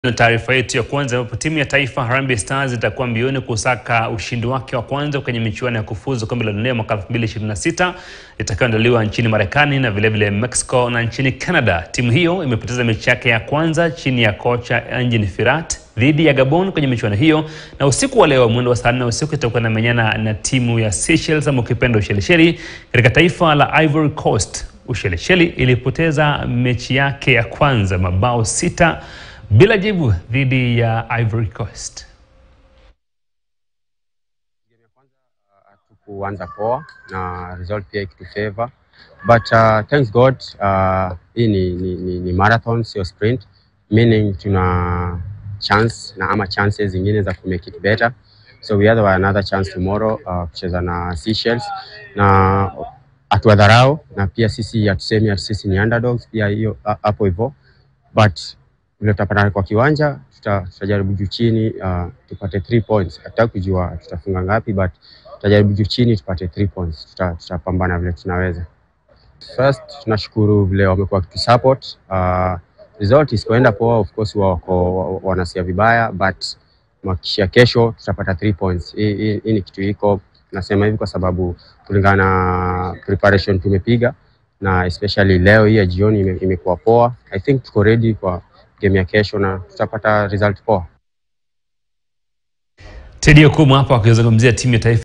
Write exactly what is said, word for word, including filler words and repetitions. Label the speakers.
Speaker 1: Na taarifa yetu ya kwanza ambapo timu ya taifa Harambee Stars itakuwa mbioni kusaka ushindi wake wa kwanza kwenye michuano ya kufuzu kombe la dunia mwaka elfu mbili ishirini na sita itakayoandaliwa nchini Marekani na vile vile Mexico na nchini Canada. Timu hiyo imepoteza mechi yake ya kwanza chini ya kocha Engin Firat dhidi ya Gabon kwenye michuano hiyo, na usiku wa leo mwendo wa saa nne usiku itakuwa inamenyana na timu ya Seychelles ama ukipenda Ushelisheli katika taifa la Ivory Coast. Ushelisheli ilipoteza mechi yake ya kwanza mabao sita bila jibu dhidi ya Ivory Coast.
Speaker 2: Game ya kwanza hatukuanza poa na result pia ikitufavor, but uh, thanks God uh, hii ni, ni, ni, ni marathon sio sprint, meaning tuna chance na ama chances zingine za ku make it better. So we have another chance tomorrow uh, kucheza na Seychelles, na atuadharau na pia sisi hatusemi ati sisi ni underdogs pia hiyo hapo hivyo, but vile tutapata kwa kiwanja tutajaribu juu chini uh, tupate three points. Hata kujua tutafunga ngapi, but tutajaribu juu chini tupate three points. Tutapambana vile tunaweza. First tunashukuru vile wamekuwa kutusupport. Uh, result isipoenda poa, of course wako wanasia vibaya, but makisha kesho tutapata three points. Hii ni kitu iko nasema hivi kwa sababu kulingana na preparation tumepiga, na especially leo hii ya jioni imekuwa poa. I think tuko ready kwa game ya kesho na tutapata result poa.
Speaker 1: Teddy Okumu hapa akizungumzia timu ya taifa